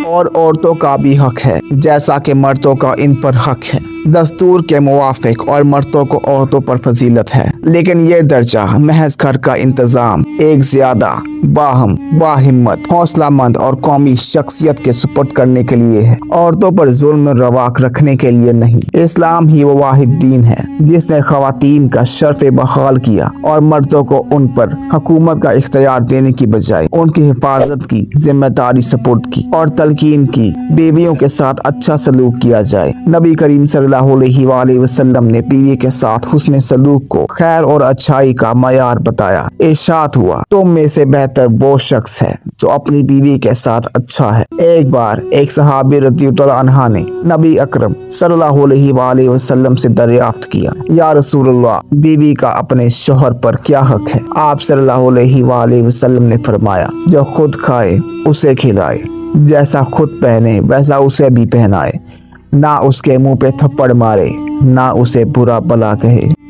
اور عورتوں کا بھی حق ہے جیسا کہ مردوں کا ان پر حق ہے۔ دستور کے موافق اور مردوں کو عورتوں پر فضیلت ہے، لیکن یہ درجہ محض گھر کا انتظام ایک زیادہ باہم، باہمت، حوصلہ مند اور قومی شخصیت کے سپرد کرنے کے لیے ہے، عورتوں پر ظلم رواق رکھنے کے لیے نہیں۔ اسلام ہی وہ واحد دین ہے جس نے خواتین کا شرف بحال کیا اور مردوں کو ان پر حکومت کا اختیار دینے کی بجائے ان کی حفاظت کی ذمہ داری سپرد کی اور تلقین کی بیویوں کے ساتھ اچھا سلوک کیا جائے۔ نبی کریم صلی اللہ علیہ وآلہ وسلم نے بیوی کے ساتھ حسن سلوک کو خیر اور اچھائی کا معیار بتایا۔ ارشاد ہوا، تم میں سے بہتر وہ شخص ہے جو اپنی بیوی کے ساتھ اچھا ہے۔ ایک بار ایک صحابی رضی اللہ عنہ نے نبی اکرم صلی اللہ علیہ وآلہ وسلم سے دریافت کیا، یا رسول اللہ، بیوی کا اپنے شوہر پر کیا حق ہے؟ آپ صلی اللہ علیہ وآلہ وسلم نے فرمایا، جو خود کھائے اسے کھلائے، جیسا خود پہنے ویسا اسے بھی پہنائے، نہ اس کے منہ پہ تھپڑ مارے، نہ اسے برا بھلا کہے۔